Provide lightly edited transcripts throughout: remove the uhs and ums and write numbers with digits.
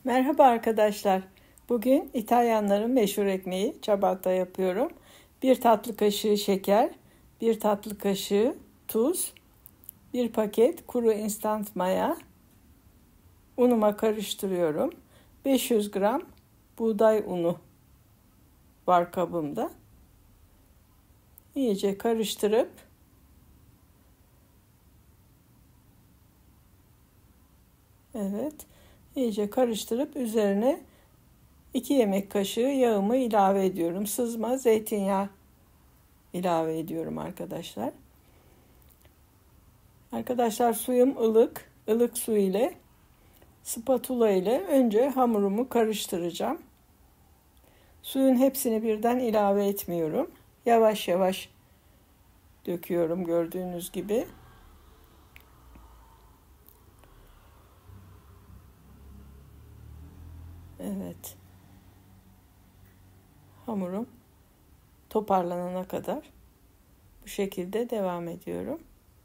Merhaba arkadaşlar. Bugün İtalyanların meşhur ekmeği ciabatta yapıyorum. 1 tatlı kaşığı şeker, 1 tatlı kaşığı tuz, 1 paket kuru instant maya, unuma karıştırıyorum. 500 gram buğday unu var kabımda. İyice karıştırıp iyice karıştırıp üzerine 2 yemek kaşığı yağımı ilave ediyorum. Sızma zeytinyağı ilave ediyorum arkadaşlar. Arkadaşlar suyum ılık. Ilık su ile spatula ile önce hamurumu karıştıracağım. Suyun hepsini birden ilave etmiyorum. Yavaş yavaş döküyorum gördüğünüz gibi. Evet. Hamurum toparlanana kadar bu şekilde devam ediyorum.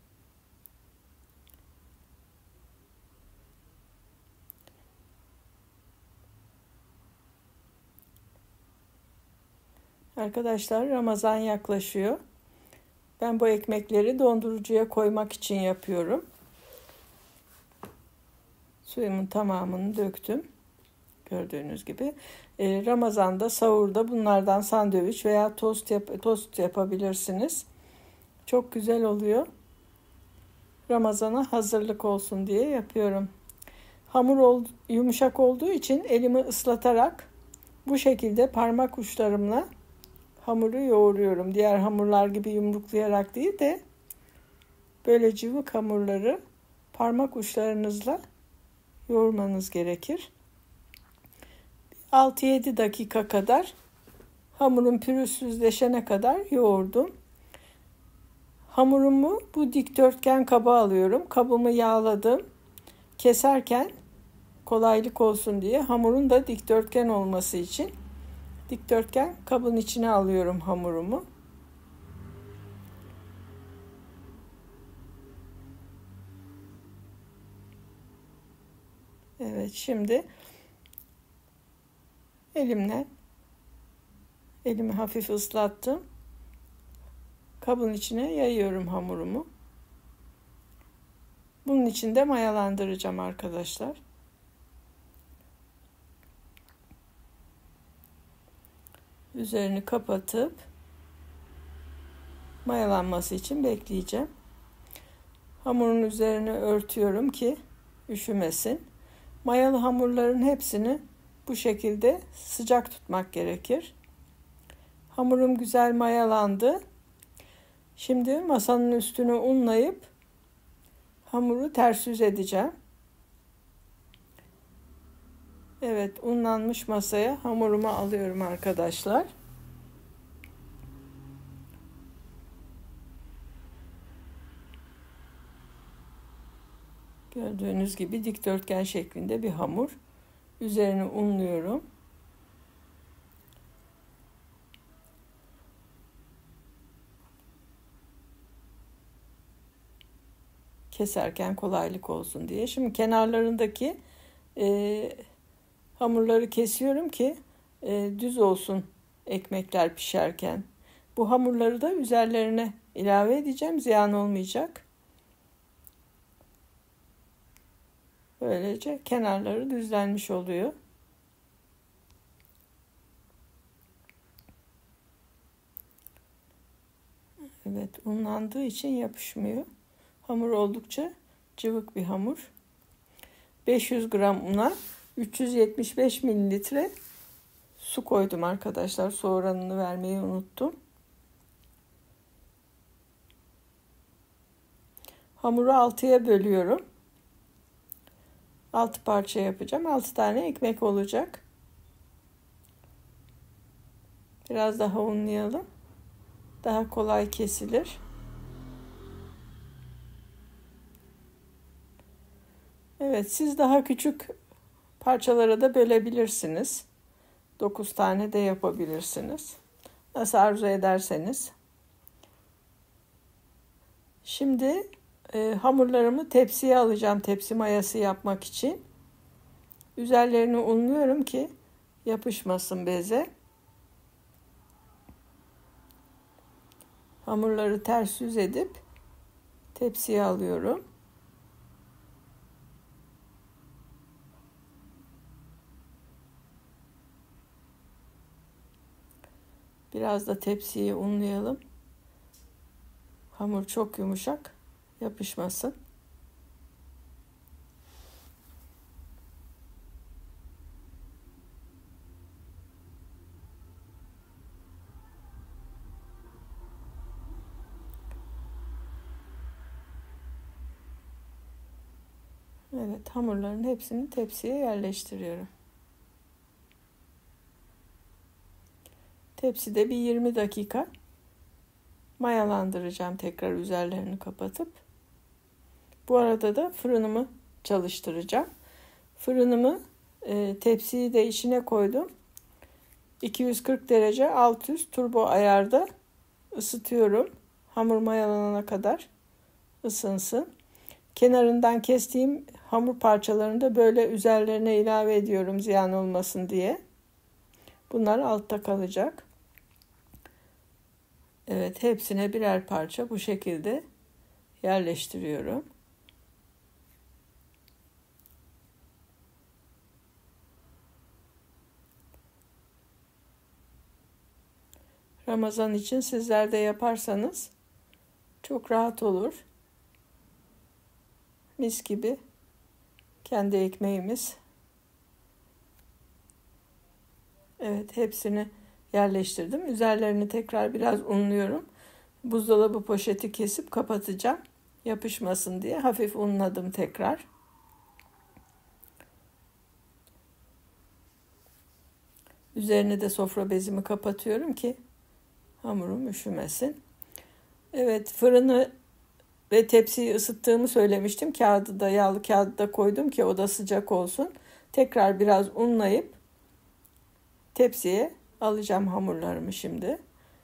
Arkadaşlar Ramazan yaklaşıyor. Ben bu ekmekleri dondurucuya koymak için yapıyorum. Suyumun tamamını döktüm. Gördüğünüz gibi. Ramazan'da, sahurda bunlardan sandviç veya tost yapabilirsiniz. Çok güzel oluyor. Ramazan'a hazırlık olsun diye yapıyorum. Hamur yumuşak olduğu için elimi ıslatarak bu şekilde parmak uçlarımla hamuru yoğuruyorum. Diğer hamurlar gibi yumruklayarak değil de böyle cıvık hamurları parmak uçlarınızla yoğurmanız gerekir. 6-7 dakika kadar hamurun pürüzsüzleşene kadar yoğurdum. Hamurumu bu dikdörtgen kaba alıyorum. Kabımı yağladım. Keserken kolaylık olsun diye hamurun da dikdörtgen olması için dikdörtgen kabın içine alıyorum hamurumu. Evet, şimdi elimi hafif ıslattım. Kabın içine yayıyorum hamurumu. Bunun için de mayalandıracağım arkadaşlar. Üzerini kapatıp mayalanması için bekleyeceğim. Hamurun üzerine örtüyorum ki üşümesin. Mayalı hamurların hepsini bu şekilde sıcak tutmak gerekir. Hamurum güzel mayalandı. Şimdi masanın üstünü unlayıp hamuru ters yüz edeceğim. Evet, unlanmış masaya hamurumu alıyorum arkadaşlar. Gördüğünüz gibi dikdörtgen şeklinde bir hamur. Üzerini unluyorum. Keserken kolaylık olsun diye. Şimdi kenarlarındaki hamurları kesiyorum ki düz olsun ekmekler pişerken. Bu hamurları da üzerlerine ilave edeceğim. Ziyan olmayacak. Böylece kenarları düzlenmiş oluyor. Evet, unlandığı için yapışmıyor. Hamur oldukça cıvık bir hamur. 500 gram una 375 mililitre su koydum arkadaşlar. Su oranını vermeyi unuttum. Hamuru 6'ya bölüyorum. 6 parça yapacağım. 6 tane ekmek olacak. Biraz daha unlayalım. Daha kolay kesilir. Evet, siz daha küçük parçalara da bölebilirsiniz. 9 tane de yapabilirsiniz. Nasıl arzu ederseniz. Şimdi hamurlarımı tepsiye alacağım tepsi mayası yapmak için. Üzerlerini unluyorum ki yapışmasın beze. Hamurları ters yüz edip tepsiye alıyorum. Biraz da tepsiyi unlayalım. Hamur çok yumuşak, yapışmasın. Evet, hamurların hepsini tepsiye yerleştiriyorum. Tepside bir 20 dakika mayalandıracağım tekrar üzerlerini kapatıp. Bu arada da fırınımı çalıştıracağım. Fırınımı tepsiyi de içine koydum. 240 derece alt üst turbo ayarda ısıtıyorum. Hamur mayalanana kadar ısınsın. Kenarından kestiğim hamur parçalarını da böyle üzerlerine ilave ediyorum ziyan olmasın diye. Bunlar altta kalacak. Evet, hepsine birer parça bu şekilde yerleştiriyorum. Ramazan için sizler de yaparsanız çok rahat olur. Mis gibi kendi ekmeğimiz. Evet, hepsini yerleştirdim. Üzerlerini tekrar biraz unluyorum. Buzdolabı poşeti kesip kapatacağım. Yapışmasın diye hafif unladım tekrar. Üzerine de sofra bezimi kapatıyorum ki hamurum üşümesin. Evet, fırını ve tepsiyi ısıttığımı söylemiştim. Kağıdı da, yağlı kağıdı da koydum ki o da sıcak olsun. Tekrar biraz unlayıp tepsiye alacağım hamurlarımı şimdi.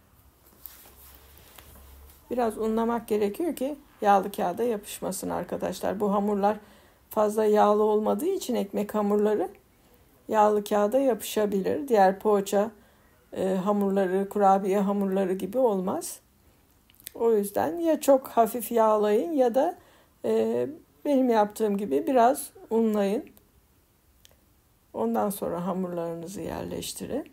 Biraz unlamak gerekiyor ki yağlı kağıda yapışmasın arkadaşlar. Bu hamurlar fazla yağlı olmadığı için ekmek hamurları yağlı kağıda yapışabilir. Diğer poğaça hamurları, kurabiye hamurları gibi olmaz. O yüzden ya çok hafif yağlayın ya da benim yaptığım gibi biraz unlayın. Ondan sonra hamurlarınızı yerleştirin.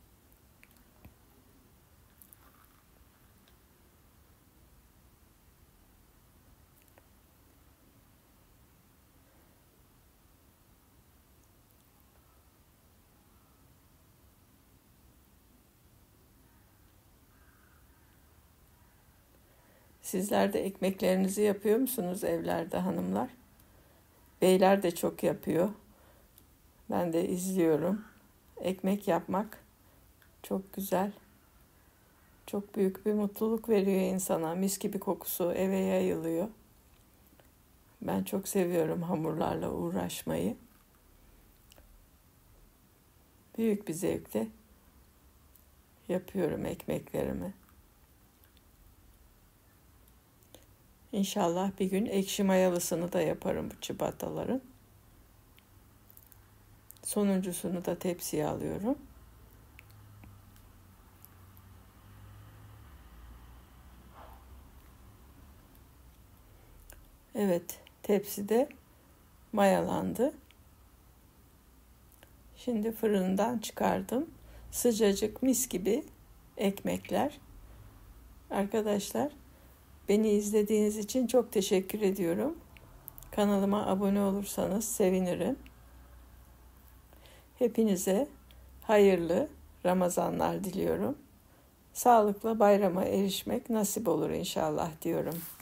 Sizler de ekmeklerinizi yapıyor musunuz evlerde hanımlar? Beyler de çok yapıyor. Ben de izliyorum. Ekmek yapmak çok güzel. Çok büyük bir mutluluk veriyor insana. Mis gibi kokusu eve yayılıyor. Ben çok seviyorum hamurlarla uğraşmayı. Büyük bir zevkle yapıyorum ekmeklerimi. İnşallah bir gün ekşi mayalısını da yaparım bu ciabattaların. Sonuncusunu da tepsiye alıyorum. Evet, tepside mayalandı. Şimdi fırından çıkardım. Sıcacık mis gibi ekmekler. Arkadaşlar, beni izlediğiniz için çok teşekkür ediyorum. Kanalıma abone olursanız sevinirim. Hepinize hayırlı Ramazanlar diliyorum. Sağlıkla bayrama erişmek nasip olur inşallah diyorum.